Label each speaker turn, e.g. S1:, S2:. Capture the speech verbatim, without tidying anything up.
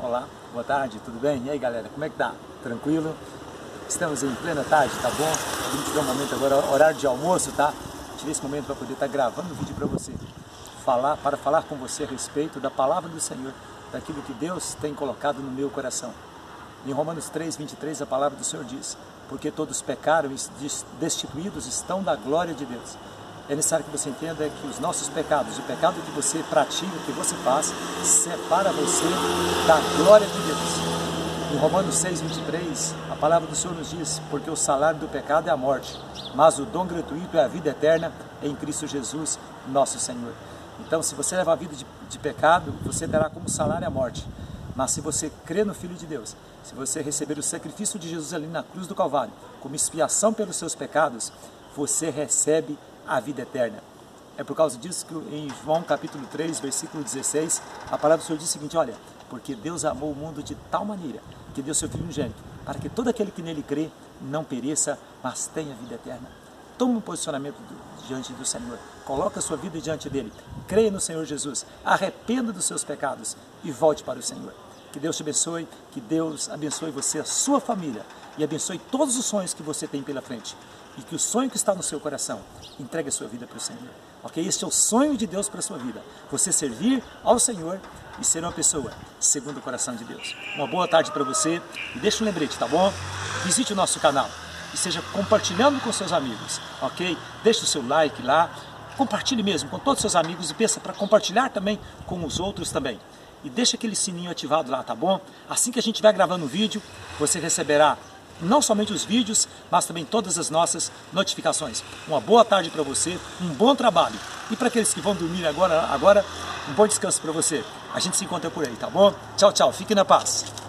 S1: Olá, boa tarde, tudo bem? E aí galera, como é que tá? Tranquilo? Estamos em plena tarde, tá bom? A gente tirou um momento agora, horário de almoço, tá? Tirei esse momento para poder estar gravando um vídeo para você. Falar, para falar com você a respeito da palavra do Senhor, daquilo que Deus tem colocado no meu coração. Em Romanos três, vinte e três, a palavra do Senhor diz: porque todos pecaram e destituídos estão da glória de Deus. É necessário que você entenda que os nossos pecados, o pecado que você pratica, que você faz, separa você da glória de Deus. Em Romanos seis, vinte e três, a palavra do Senhor nos diz: porque o salário do pecado é a morte, mas o dom gratuito é a vida eterna em Cristo Jesus, nosso Senhor. Então, se você leva a vida de, de pecado, você terá como salário a morte. Mas se você crê no Filho de Deus, se você receber o sacrifício de Jesus ali na cruz do Calvário, como expiação pelos seus pecados, você recebe a vida eterna. É por causa disso que em João capítulo três, versículo dezesseis, a palavra do Senhor diz o seguinte: olha, porque Deus amou o mundo de tal maneira que deu seu Filho unigênito, para que todo aquele que nele crê não pereça, mas tenha vida eterna. Tome um posicionamento do, diante do Senhor, coloque a sua vida diante dele, creia no Senhor Jesus, arrependa dos seus pecados e volte para o Senhor. Que Deus te abençoe, que Deus abençoe você, a sua família, e abençoe todos os sonhos que você tem pela frente. E que o sonho que está no seu coração, entregue a sua vida para o Senhor. Ok? Este é o sonho de Deus para a sua vida. Você servir ao Senhor e ser uma pessoa segundo o coração de Deus. Uma boa tarde para você. E deixa um lembrete, tá bom? Visite o nosso canal e seja compartilhando com seus amigos. Ok? Deixe o seu like lá. Compartilhe mesmo com todos os seus amigos e peça para compartilhar também com os outros também. E deixa aquele sininho ativado lá, tá bom? Assim que a gente estiver gravando um vídeo, você receberá não somente os vídeos, mas também todas as nossas notificações. Uma boa tarde para você, um bom trabalho. E para aqueles que vão dormir agora, agora um bom descanso para você. A gente se encontra por aí, tá bom? Tchau, tchau. Fique na paz.